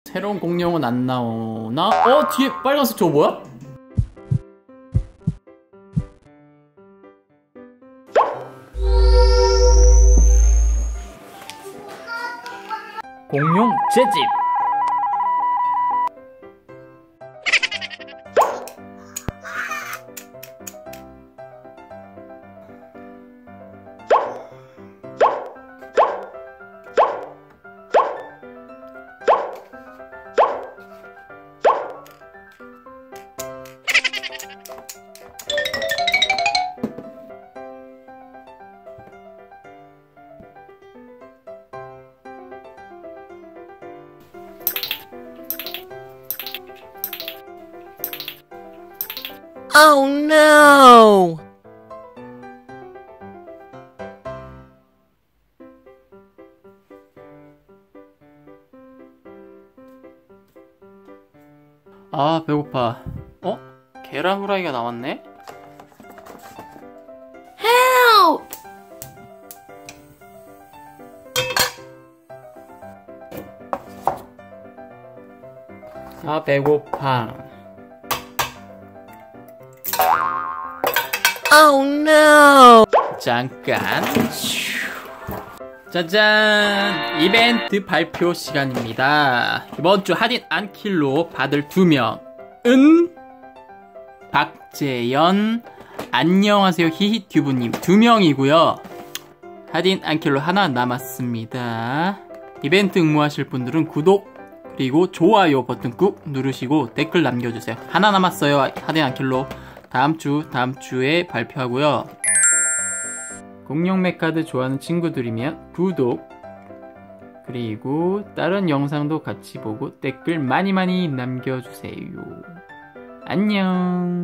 새로운 공룡은 안 나오나? 뒤에 빨간색 저거 뭐야? 공룡 재집. Oh no! 아, 배고파. 계란 후라이가 나왔네? Help! 아, 배고파. Oh no! 잠깐. 짜잔! 이벤트 발표 시간입니다. 이번 주 할인 안킬로 받을 2명은 박재현, 안녕하세요 히히튜브님 2명이고요. 할인 안킬로 하나 남았습니다. 이벤트 응모하실 분들은 구독 그리고 좋아요 버튼 꾹 누르시고 댓글 남겨주세요. 하나 남았어요. 할인 안킬로. 다음 주에 발표하고요. 공룡 메카드 좋아하는 친구들이면 구독 그리고 다른 영상도 같이 보고 댓글 많이 남겨주세요. 안녕.